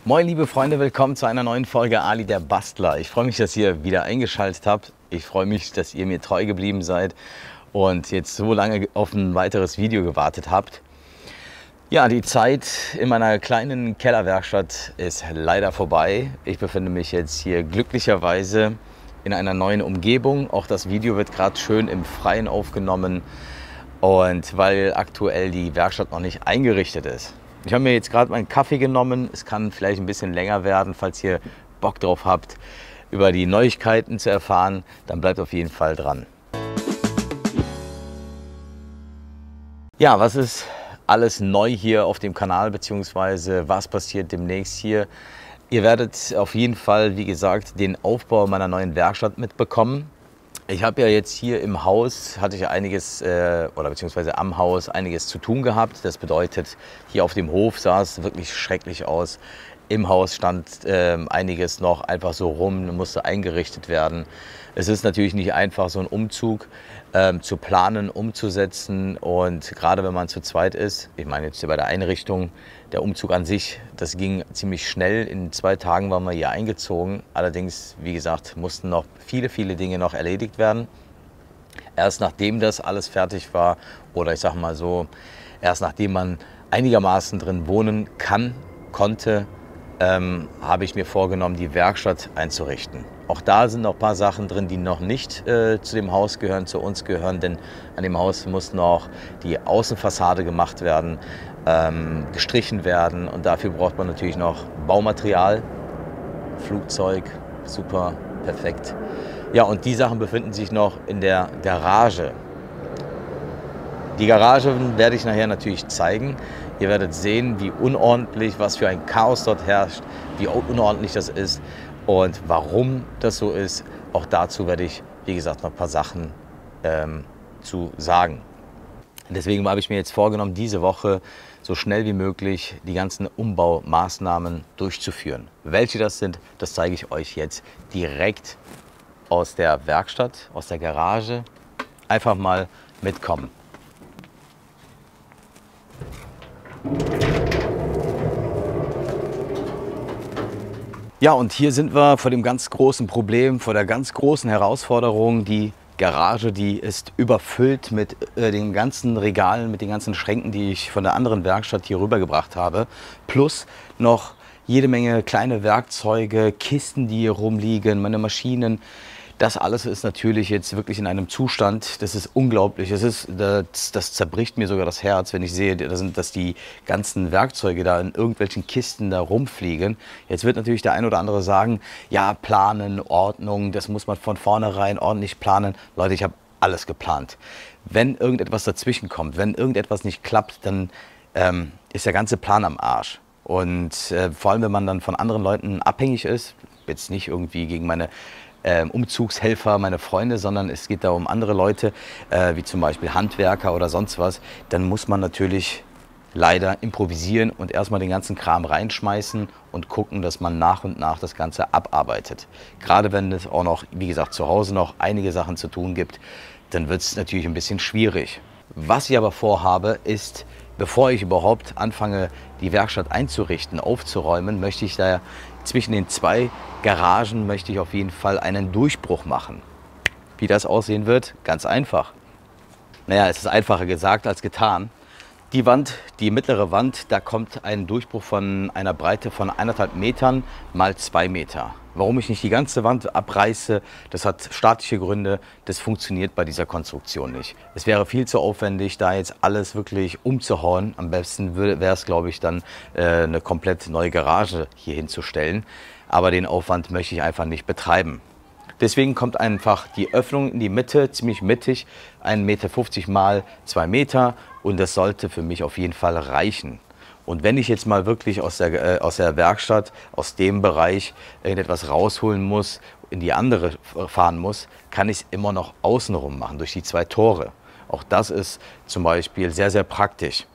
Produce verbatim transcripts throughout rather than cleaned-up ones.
Moin liebe Freunde, willkommen zu einer neuen Folge Ali der Bastler. Ich freue mich, dass ihr wieder eingeschaltet habt. Ich freue mich, dass ihr mir treu geblieben seid und jetzt so lange auf ein weiteres Video gewartet habt. Ja, die Zeit in meiner kleinen Kellerwerkstatt ist leider vorbei. Ich befinde mich jetzt hier glücklicherweise in einer neuen Umgebung. Auch das Video wird gerade schön im Freien aufgenommen und weil aktuell die Werkstatt noch nicht eingerichtet ist. Ich habe mir jetzt gerade meinen Kaffee genommen. Es kann vielleicht ein bisschen länger werden, falls ihr Bock drauf habt, über die Neuigkeiten zu erfahren, dann bleibt auf jeden Fall dran. Ja, was ist alles neu hier auf dem Kanal, beziehungsweise was passiert demnächst hier? Ihr werdet auf jeden Fall, wie gesagt, den Aufbau meiner neuen Werkstatt mitbekommen. Ich habe ja jetzt hier im Haus, hatte ich einiges, äh, oder beziehungsweise am Haus einiges zu tun gehabt. Das bedeutet, hier auf dem Hof sah es wirklich schrecklich aus. Im Haus stand äh, einiges noch einfach so rum, musste eingerichtet werden. Es ist natürlich nicht einfach, so einen Umzug äh, zu planen, umzusetzen. Und gerade wenn man zu zweit ist, ich meine jetzt hier bei der Einrichtung, der Umzug an sich, das ging ziemlich schnell. In zwei Tagen waren wir hier eingezogen. Allerdings, wie gesagt, mussten noch viele, viele Dinge noch erledigt werden. Erst nachdem das alles fertig war, oder ich sage mal so, erst nachdem man einigermaßen drin wohnen kann, konnte, ähm, habe ich mir vorgenommen, die Werkstatt einzurichten. Auch da sind noch ein paar Sachen drin, die noch nicht äh, zu dem Haus gehören, zu uns gehören, denn an dem Haus muss noch die Außenfassade gemacht werden, ähm, gestrichen werden und dafür braucht man natürlich noch Baumaterial, Flugzeug, super, perfekt. Ja, und die Sachen befinden sich noch in der Garage. Die Garage werde ich nachher natürlich zeigen. Ihr werdet sehen, wie unordentlich, was für ein Chaos dort herrscht, wie unordentlich das ist und warum das so ist. Auch dazu werde ich, wie gesagt, noch ein paar Sachen ähm, zu sagen. Deswegen habe ich mir jetzt vorgenommen, diese Woche so schnell wie möglich die ganzen Umbaumaßnahmen durchzuführen. Welche das sind, das zeige ich euch jetzt direkt aus der Werkstatt, aus der Garage. Einfach mal mitkommen. Ja, und hier sind wir vor dem ganz großen Problem, vor der ganz großen Herausforderung. Die Garage, die ist überfüllt mit äh, den ganzen Regalen, mit den ganzen Schränken, die ich von der anderen Werkstatt hier rübergebracht habe. Plus noch jede Menge kleine Werkzeuge, Kisten, die hier rumliegen, meine Maschinen. Das alles ist natürlich jetzt wirklich in einem Zustand, das ist unglaublich. Das, ist, das, das zerbricht mir sogar das Herz, wenn ich sehe, dass die ganzen Werkzeuge da in irgendwelchen Kisten da rumfliegen. Jetzt wird natürlich der ein oder andere sagen, ja, planen, Ordnung, das muss man von vornherein ordentlich planen. Leute, ich habe alles geplant. Wenn irgendetwas dazwischen kommt, wenn irgendetwas nicht klappt, dann ähm, ist der ganze Plan am Arsch. Und äh, vor allem, wenn man dann von anderen Leuten abhängig ist, jetzt nicht irgendwie gegen meine Umzugshelfer, meine Freunde, sondern es geht da um andere Leute, äh, wie zum Beispiel Handwerker oder sonst was, dann muss man natürlich leider improvisieren und erstmal den ganzen Kram reinschmeißen und gucken, dass man nach und nach das Ganze abarbeitet. Gerade wenn es auch noch, wie gesagt, zu Hause noch einige Sachen zu tun gibt, dann wird es natürlich ein bisschen schwierig. Was ich aber vorhabe, ist, bevor ich überhaupt anfange, die Werkstatt einzurichten, aufzuräumen, möchte ich da zwischen den zwei Garagen möchte ich auf jeden Fall einen Durchbruch machen. Wie das aussehen wird? Ganz einfach. Naja, es ist einfacher gesagt als getan. Die Wand, die mittlere Wand, da kommt ein Durchbruch von einer Breite von eineinhalb Metern mal zwei Meter. Warum ich nicht die ganze Wand abreiße, das hat statische Gründe, das funktioniert bei dieser Konstruktion nicht. Es wäre viel zu aufwendig, da jetzt alles wirklich umzuhauen. Am besten wäre es, glaube ich, dann äh, eine komplett neue Garage hier hinzustellen. Aber den Aufwand möchte ich einfach nicht betreiben. Deswegen kommt einfach die Öffnung in die Mitte, ziemlich mittig, ein Meter fünfzig mal zwei Meter und das sollte für mich auf jeden Fall reichen. Und wenn ich jetzt mal wirklich aus der, äh, aus der Werkstatt, aus dem Bereich irgendetwas rausholen muss, in die andere fahren muss, kann ich es immer noch außenrum machen, durch die zwei Tore. Auch das ist zum Beispiel sehr, sehr praktisch.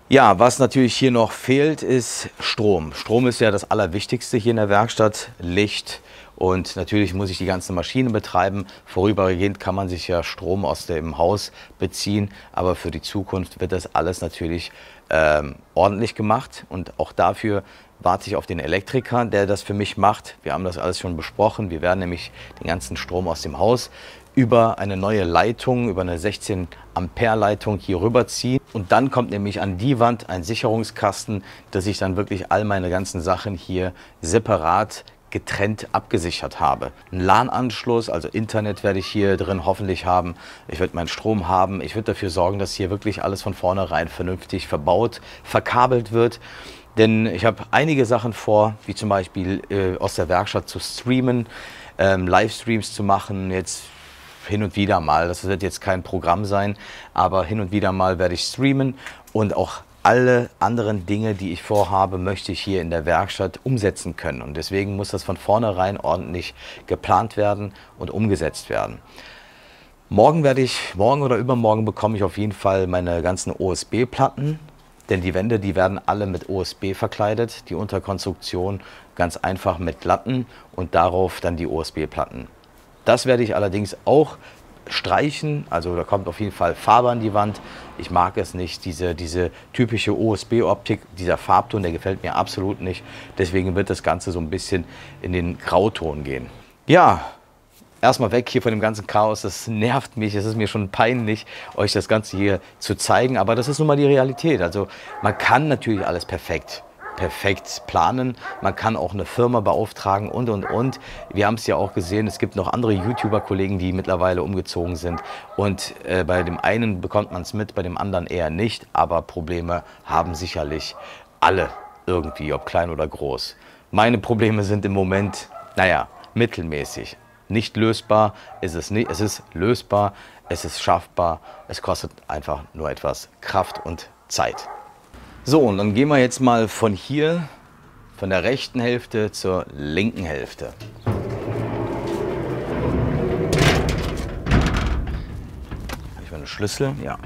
Ja, was natürlich hier noch fehlt, ist Strom. Strom ist ja das Allerwichtigste hier in der Werkstatt, Licht und natürlich muss ich die ganze Maschine betreiben. Vorübergehend kann man sich ja Strom aus dem Haus beziehen, aber für die Zukunft wird das alles natürlich ähm, ordentlich gemacht und auch dafür warte ich auf den Elektriker, der das für mich macht. Wir haben das alles schon besprochen. Wir werden nämlich den ganzen Strom aus dem Haus über eine neue Leitung, über eine sechzehn Ampere Leitung hier rüberziehen. Und dann kommt nämlich an die Wand ein Sicherungskasten, dass ich dann wirklich all meine ganzen Sachen hier separat getrennt abgesichert habe. Ein LAN-Anschluss, also Internet werde ich hier drin hoffentlich haben. Ich werde meinen Strom haben. Ich werde dafür sorgen, dass hier wirklich alles von vornherein vernünftig verbaut, verkabelt wird. Denn ich habe einige Sachen vor, wie zum Beispiel äh, aus der Werkstatt zu streamen, ähm, Livestreams zu machen, jetzt hin und wieder mal. Das wird jetzt kein Programm sein, aber hin und wieder mal werde ich streamen und auch alle anderen Dinge, die ich vorhabe, möchte ich hier in der Werkstatt umsetzen können. Und deswegen muss das von vornherein ordentlich geplant werden und umgesetzt werden. Morgen werde ich, morgen oder übermorgen bekomme ich auf jeden Fall meine ganzen O S B-Platten. Denn die Wände, die werden alle mit O S B verkleidet, die Unterkonstruktion ganz einfach mit Latten und darauf dann die O S B-Platten. Das werde ich allerdings auch streichen, also da kommt auf jeden Fall Farbe an die Wand. Ich mag es nicht, diese, diese typische O S B-Optik, dieser Farbton, der gefällt mir absolut nicht. Deswegen wird das Ganze so ein bisschen in den Grauton gehen. Ja. Erstmal weg hier von dem ganzen Chaos, das nervt mich, es ist mir schon peinlich, euch das Ganze hier zu zeigen, aber das ist nun mal die Realität. Also man kann natürlich alles perfekt, perfekt planen, man kann auch eine Firma beauftragen und und und. Wir haben es ja auch gesehen, es gibt noch andere YouTuber-Kollegen, die mittlerweile umgezogen sind und äh, bei dem einen bekommt man es mit, bei dem anderen eher nicht, aber Probleme haben sicherlich alle irgendwie, ob klein oder groß. Meine Probleme sind im Moment, naja, mittelmäßig. Nicht lösbar, ist es nicht, es ist lösbar, es ist schaffbar, es kostet einfach nur etwas Kraft und Zeit. So, und dann gehen wir jetzt mal von hier, von der rechten Hälfte zur linken Hälfte. Habe ich mal einen Schlüssel? Ja.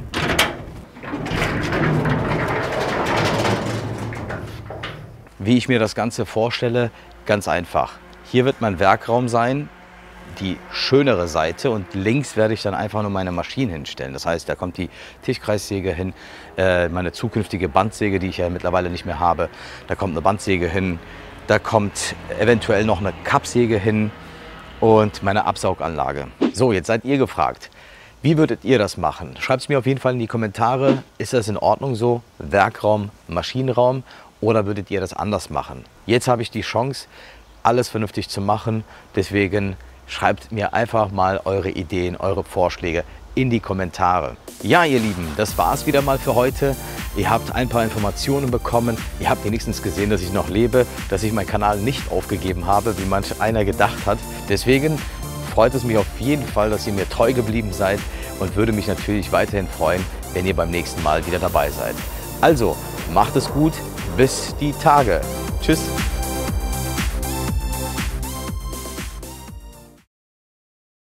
Wie ich mir das Ganze vorstelle, ganz einfach. Hier wird mein Werkraum sein, die schönere Seite, und links werde ich dann einfach nur meine Maschinen hinstellen. Das heißt, da kommt die Tischkreissäge hin, äh, meine zukünftige Bandsäge, die ich ja mittlerweile nicht mehr habe. Da kommt eine Bandsäge hin, da kommt eventuell noch eine Kappsäge hin und meine Absauganlage. So, jetzt seid ihr gefragt. Wie würdet ihr das machen? Schreibt es mir auf jeden Fall in die Kommentare. Ist das in Ordnung so? Werkraum, Maschinenraum? Oder würdet ihr das anders machen? Jetzt habe ich die Chance, alles vernünftig zu machen. Deswegen schreibt mir einfach mal eure Ideen, eure Vorschläge in die Kommentare. Ja, ihr Lieben, das war es wieder mal für heute. Ihr habt ein paar Informationen bekommen. Ihr habt wenigstens gesehen, dass ich noch lebe, dass ich meinen Kanal nicht aufgegeben habe, wie manch einer gedacht hat. Deswegen freut es mich auf jeden Fall, dass ihr mir treu geblieben seid und würde mich natürlich weiterhin freuen, wenn ihr beim nächsten Mal wieder dabei seid. Also, macht es gut, bis die Tage. Tschüss.